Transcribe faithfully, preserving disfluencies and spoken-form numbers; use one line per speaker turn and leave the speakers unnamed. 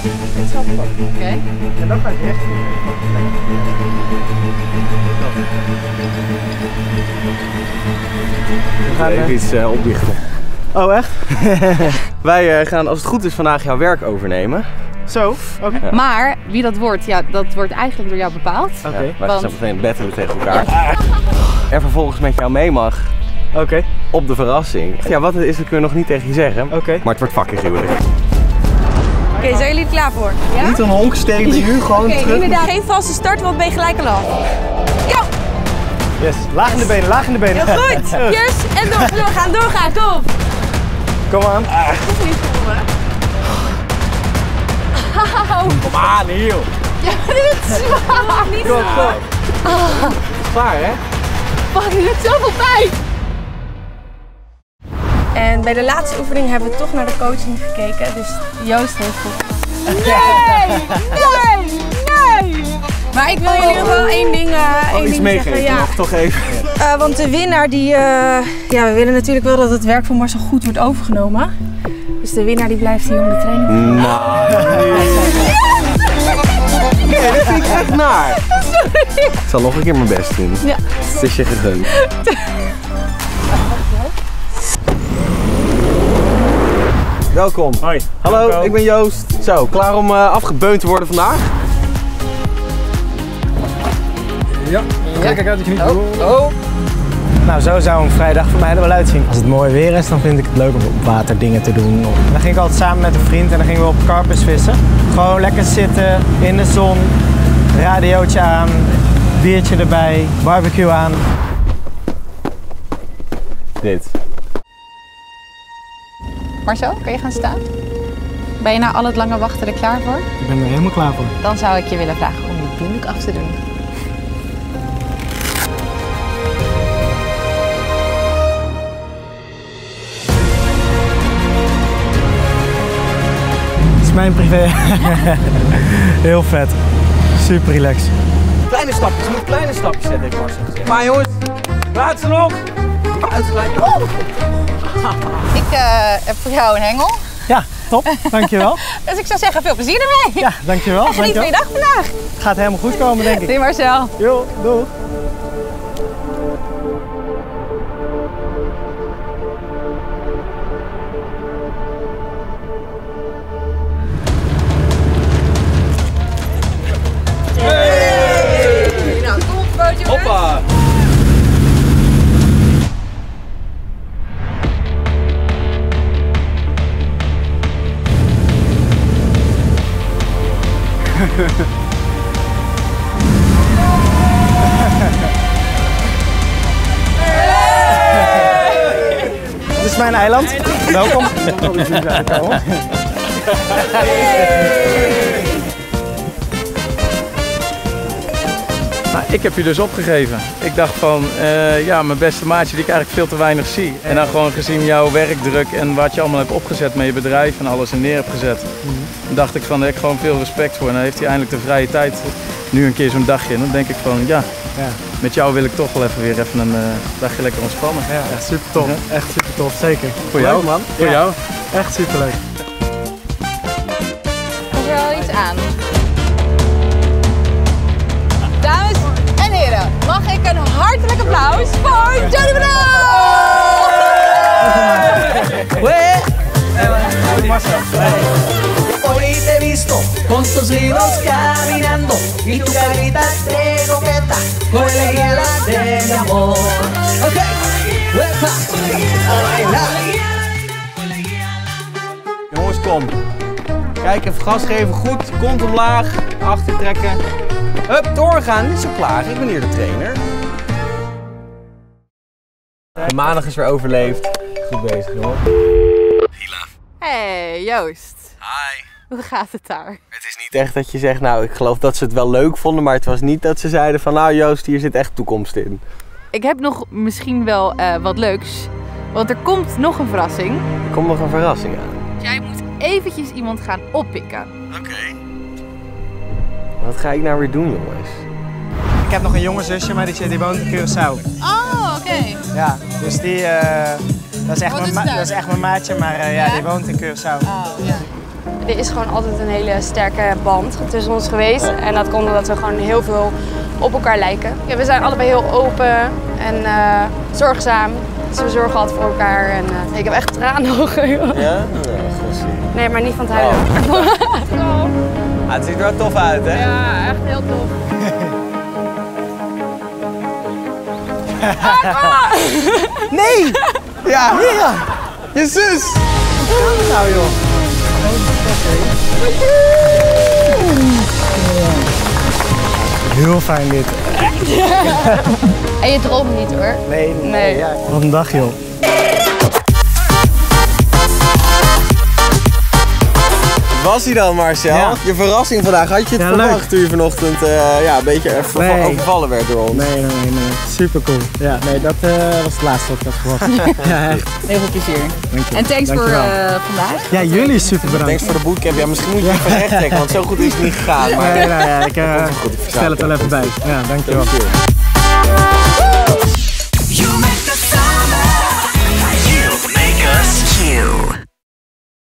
Hetzelfde pad.
Oké. Okay.
En dan ga ik recht in.
We gaan even iets uh, opbiechten.
Oh, echt?
Wij uh, gaan als het goed is vandaag jouw werk overnemen.
Zo, oké. Okay.
Ja. Maar wie dat wordt, ja, dat wordt eigenlijk door jou bepaald.
Oké. Okay.
Ja, wij gaan zo meteen battelen tegen elkaar. Ja. En vervolgens met jou mee mag.
Oké. Okay.
Op de verrassing. Ja, wat het is, dat kunnen we nog niet tegen je zeggen.
Oké. Okay.
Maar het wordt fucking gruwelijk.
Oké, okay, zijn jullie er klaar voor?
Ja? Niet een honk stelen, nu gewoon okay, terug.
Inderdaad, geen vaste start, want ben je gelijk al af. Ja!
Yes, laag in de benen, laag in de benen.
Heel goed. Yes, en door, doorgaan, doorgaan, top.
Kom aan.
Ah. Dat is niet voor me.
Kom aan, hier.
Ja, dit is zwaar.
Niet
kom, kom.
Ah.
Klaar, hè?
Fuck, dit doet zoveel pijn.
En bij de laatste oefening hebben we toch naar de coaching gekeken, dus Joost heeft goed.
Nee, nee, nee.
Maar ik wil jullie nog wel één ding, uh,
oh,
één
iets
ding
meegeven,
zeggen. Ja.
nog toch even.
Uh, want de winnaar die, uh, ja, we willen natuurlijk wel dat het werk van Marcel goed wordt overgenomen. Dus de winnaar die blijft hier om de training.
Nou. Nee, dat vind ik echt naar.
Sorry.
Ik zal nog een keer mijn best doen.
Ja.
Het is je gegund. Welkom.
Hoi.
Hallo,
Welkom.
ik ben Joost. Zo, klaar om uh, afgebeund te worden vandaag?
Ja, kijk ja. uit dat je niet...
Oh. Oh.
Nou, zo zou een vrijdag voor mij er wel uitzien. Als het mooi weer is, dan vind ik het leuk om op water dingen te doen. Dan ging ik altijd samen met een vriend en dan gingen we op karpers vissen. Gewoon lekker zitten, in de zon, radiootje aan, biertje erbij, barbecue aan.
Dit.
Marcel, kan je gaan staan? Ben je na al het lange wachten er klaar voor?
Ik ben er helemaal klaar voor.
Dan zou ik je willen vragen om je doeldoek af te doen.
Dit is mijn privé. Heel vet. Super relaxed.
Kleine stapjes, je moet kleine stapjes zetten, heeft Marcel gezegd. Maar jongens, praat ze nog? Uitgelijk. Oh.
Ik uh, heb voor jou een hengel.
Ja, top. Dankjewel.
Dus ik zou zeggen, veel plezier ermee.
Ja, dankjewel.
En geniet van je dag vandaag.
Het gaat helemaal goed komen, denk ik.
Doei Marcel.
Jo, doeg.
Hey! Nou, kom op het bootje.
Hoppa.
Dit is mijn eiland. Welkom.
Nou, ik heb je dus opgegeven. Ik dacht van, uh, ja, mijn beste maatje die ik eigenlijk veel te weinig zie. En dan gewoon gezien jouw werkdruk en wat je allemaal hebt opgezet met je bedrijf en alles en neer hebt gezet. Mm-hmm. Dan dacht ik van, daar heb ik gewoon veel respect voor. En dan heeft hij eindelijk de vrije tijd, nu een keer zo'n dagje. En dan denk ik van, ja, ja, met jou wil ik toch wel even weer even een uh, dagje lekker ontspannen.
Ja, echt super tof. Ja. Echt super tof, zeker.
Voor
leuk,
jou,
man.
Voor
ja.
jou.
Echt super leuk.
Komt er wel iets aan? Dames en heren, mag ik een hartelijk applaus voor Johnny Bravo!
Hoy te he visto con tus ríos caminando y tu carita de coqueta con elegía de mi amor. Okay, wepa, a bailar.
Jongens, kom. Kijk, even gas geven, goed. Kont omlaag, achter trekken. Hup, doorgaan. Niet zo klaar. Ik ben hier de trainer. De maandag is weer overleefd. Goed bezig, jongen.
Hey Joost.
Hi.
Hoe gaat het daar?
Het is niet echt dat je zegt, nou, ik geloof dat ze het wel leuk vonden, maar het was niet dat ze zeiden van, nou Joost, hier zit echt toekomst in.
Ik heb nog misschien wel uh, wat leuks, want er komt nog een verrassing.
Er komt nog een verrassing aan.
Jij moet eventjes iemand gaan oppikken.
Oké. Okay. Wat ga ik nou weer doen, jongens?
Ik heb nog een jonge zusje, maar die, die woont in Curaçao.
Oh, oké. Okay.
Ja, dus die, uh, dat, is echt mijn, dat is echt mijn maatje, maar uh, ja, ja, die woont in Curaçao.
Oh, ja.
Er is gewoon altijd een hele sterke band tussen ons geweest. En dat komt omdat we gewoon heel veel op elkaar lijken. Ja, we zijn allebei heel open en uh, zorgzaam. Dus we zorgen altijd voor elkaar. En, uh, ik heb echt traanogen.
Ja? Ja,
nee, maar niet van het huilen.
Oh. Ah, het ziet er wel tof uit, hè?
Ja, echt heel tof.
Nee! Ja! Ja! Je zus!
Nou joh. Heel fijn dit.
En je droomt niet hoor.
Nee, nee.
Nee.
Ja. Wat een dag joh.
Was hij dan, Marcel?
Ja.
Je verrassing vandaag, had je het
Ja,
verwacht
leuk.
toen je vanochtend uh, ja, een beetje even
Nee.
overvallen werd door ons?
Nee, nee, nee, nee. Super cool. Ja, nee, dat uh, was het laatste wat ik had verwacht. Ja, echt.
Heel veel plezier.
Dank je.
En thanks voor
Dankjewel.
uh, vandaag.
Ja, jullie super bedankt.
Thanks voor de bootcamp. Ja, misschien moet je even recht trekken, want zo goed is het niet gegaan. Maar
Nee, nou ja, ik uh,
goed, ik
stel het wel even bij. Ja, dankjewel.
Dankjewel.